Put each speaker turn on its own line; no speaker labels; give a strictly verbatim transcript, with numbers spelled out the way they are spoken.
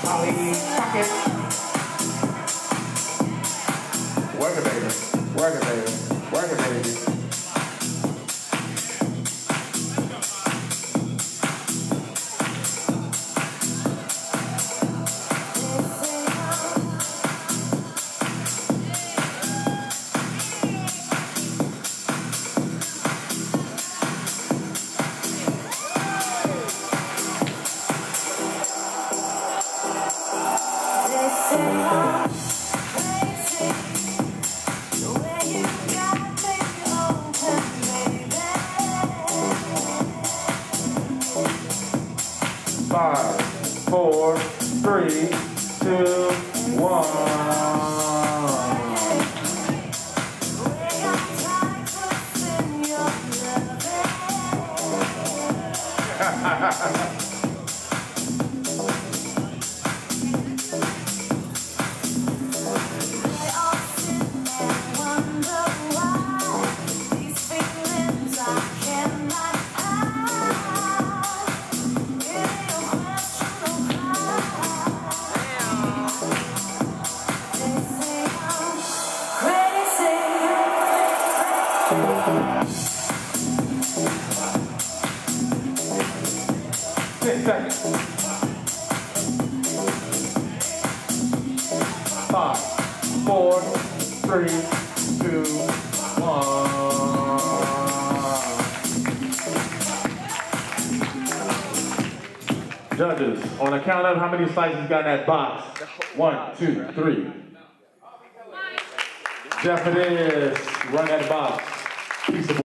Polly Pocket. Work it, baby. Work it, baby. Work it, baby. Five, four, three, two, one. Ten seconds. Five, four, three, two, one. Judges, on the count of how many slices got in that box? One, two, three. Jeff it is. Run that box.